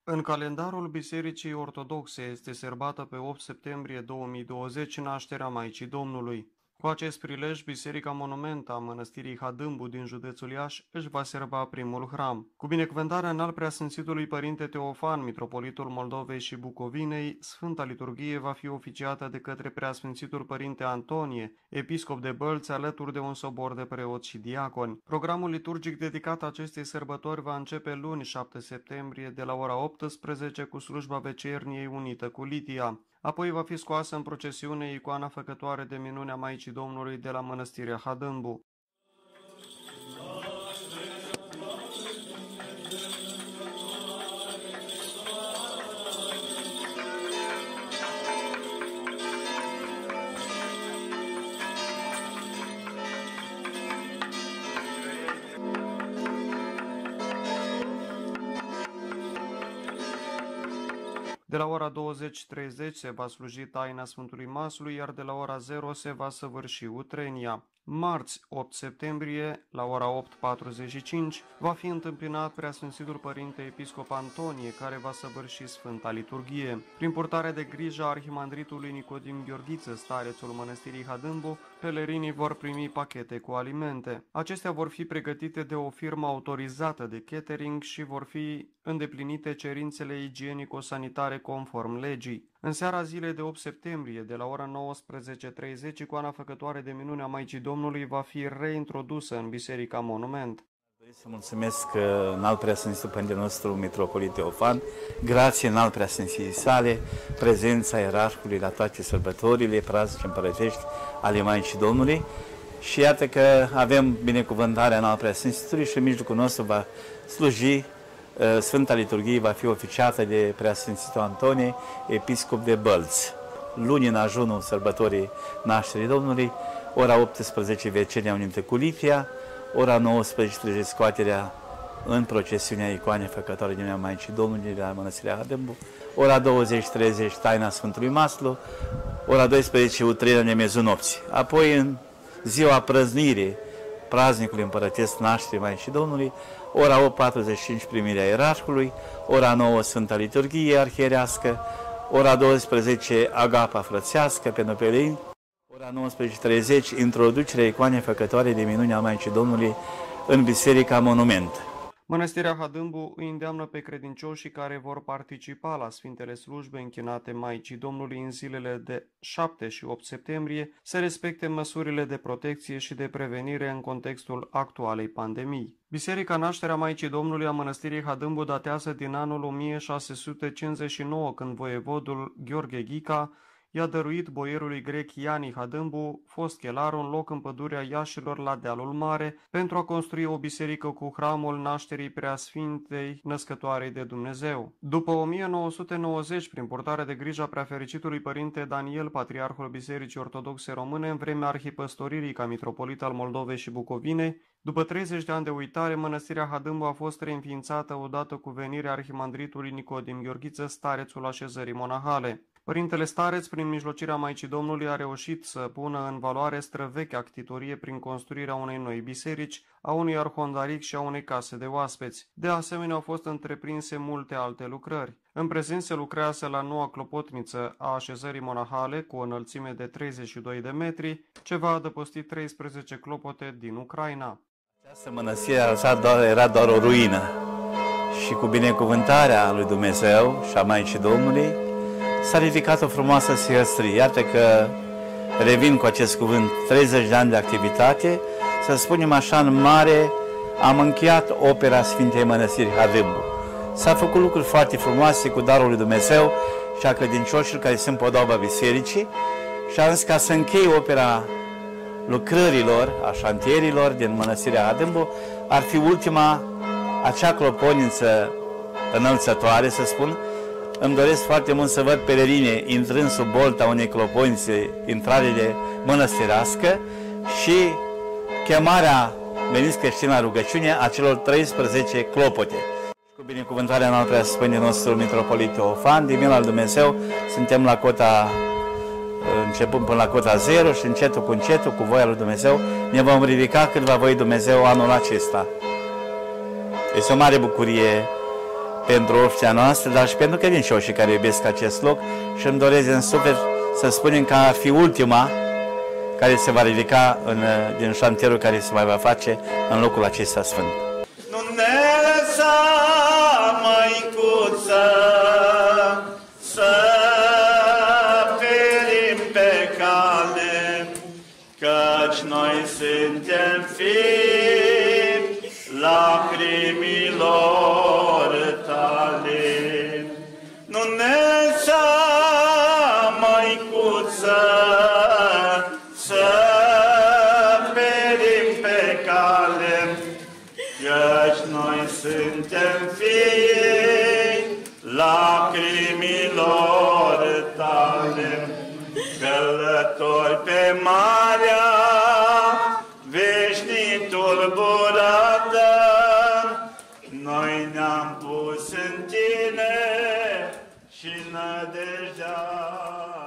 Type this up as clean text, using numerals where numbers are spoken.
În calendarul Bisericii Ortodoxe este sărbată pe 8 septembrie 2020 nașterea Maicii Domnului. Cu acest prilej, Biserica Monument a Mănăstirii Hadâmbu din județul Iași își va sărba primul hram. Cu binecuvântarea înalt preasfințitului Părinte Teofan, mitropolitul Moldovei și Bucovinei, Sfânta Liturghie va fi oficiată de către preasfințitul Părinte Antonie, episcop de Bălți, alături de un sobor de preoți și diaconi. Programul liturgic dedicat acestei sărbători va începe luni 7 septembrie de la ora 18 cu slujba vecerniei unită cu Litia. Apoi va fi scoasă în procesiune icoana făcătoare de minune a Maicii Domnului de la Mănăstirea Hadâmbu. De la ora 20:30 se va sluji taina Sfântului Masului, iar de la ora 0 se va săvârși utrenia. Marți, 8 septembrie, la ora 8:45, va fi întâmpinat preasfințitul Părinte Episcop Antonie, care va săvârși Sfânta Liturghie. Prin purtarea de grijă a arhimandritului Nicodim Gheorghiță, starețul Mănăstirii Hadâmbu, pelerinii vor primi pachete cu alimente. Acestea vor fi pregătite de o firmă autorizată de catering și vor fi îndeplinite cerințele igienico-sanitare conform legii. În seara zilei de 8 septembrie, de la ora 19:30, icoana făcătoare de minune a Maicii Domnului va fi reintrodusă în Biserica Monument. Vreau să mulțumesc înalt preasfințitul Părintele nostru, mitropolit Teofan, grație înalt preasfinției sale, prezența ierarhului la toate sărbătorile praznice împărătești ale Maicii Domnului. Și iată că avem binecuvântarea înalt preasfințitului și în mijlocul nostru va sluji Sfânta Liturghie, va fi oficiată de preasfințitul Antonie, episcop de Bălți. Luni în ajunul sărbătorii nașterii Domnului, ora 18 vecernia unită cu Litia, ora 19:30 scoaterea în procesiunea icoanei făcătoare din Maicii Domnului de la Mănăstirea Hadâmbu, ora 20:30 taina Sfântului Maslu, ora 12 utrenia de miezul nopții. Apoi în ziua prăznirii praznicului împărătesc nașterii Maicii Domnului, ora 8:45 primirea ierarhului, ora 9 Sfânta Liturghie arhierească, ora 12 agapa frățească pentru peleni, ora 19:30 introducerea icoanei făcătoare de minune a Maicii Domnului în Biserica Monument. Mănăstirea Hadâmbu îi îndeamnă pe credincioșii care vor participa la Sfintele Slujbe închinate Maicii Domnului în zilele de 7 și 8 septembrie să respecte măsurile de protecție și de prevenire în contextul actualei pandemii. Biserica Nașterea Maicii Domnului a Mănăstirii Hadâmbu datează din anul 1659, când voievodul Gheorghe Ghica i-a dăruit boierului grec Iani Hadâmbu, fost chelar, un loc în pădurea Iașilor la dealul mare, pentru a construi o biserică cu hramul nașterii Preasfintei Născătoarei de Dumnezeu. După 1990, prin purtarea de grijă a preafericitului Părinte Daniel, patriarhul Bisericii Ortodoxe Române, în vremea arhipăstoririi ca mitropolit al Moldovei și Bucovinei, după 30 de ani de uitare, Mănăstirea Hadâmbu a fost reînființată odată cu venirea arhimandritului Nicodim Gheorghiță, starețul așezării monahale. Părintele stareț, prin mijlocirea Maicii Domnului, a reușit să pună în valoare străvechea ctitorie prin construirea unei noi biserici, a unui arhondaric și a unei case de oaspeți. De asemenea, au fost întreprinse multe alte lucrări. În prezent se lucrează la noua clopotniță a așezării monahale, cu o înălțime de 32 de metri, ce va adăposti 13 clopote din Ucraina. Această mănăstire era doar o ruină și cu binecuvântarea lui Dumnezeu și a Maicii Domnului s-a ridicat o frumoasă sihăstrie. Iată că revin cu acest cuvânt, 30 de ani de activitate, să spunem așa, în mare am încheiat opera Sfintei Mănăstiri Hadâmbu. S-a făcut lucruri foarte frumoase cu darul lui Dumnezeu și a credincioșilor care sunt podoaba bisericii și am zis ca să închei opera lucrărilor, a șantierilor din Mănăstirea Hadâmbu, ar fi ultima, acea clopotniță înălțătoare, să spun. Îmi doresc foarte mult să văd pelerine intrând sub bolta unei clopotnițe, intrarele mănăstirească și chemarea, veniți creștini la rugăciune, a celor 13 clopote. Cu binecuvântarea noastră a Sfântului nostru mitropolit Teofan, din milă al Dumnezeu, suntem la cota, începând până la cota 0 și încetul cu încetul, cu voia lui Dumnezeu, ne vom ridica cât va voi Dumnezeu anul acesta. Este o mare bucurie pentru oștia noastră, dar și pentru credincioșii care iubesc acest loc și îmi doresc în suflet să spunem că ar fi ultima care se va ridica din șantierul care se mai va face în locul acesta sfânt. Nu ne lăsa, Măicuță, să ferim pe cale, căci noi suntem fii lacrimilor tale. Nu ne lăsa, Măicuță, să ferim pe cale, căci noi suntem fii lacrimilor tale. Călători pe marea veșnic tulburată, noi ne-am pus în tine și nădejdea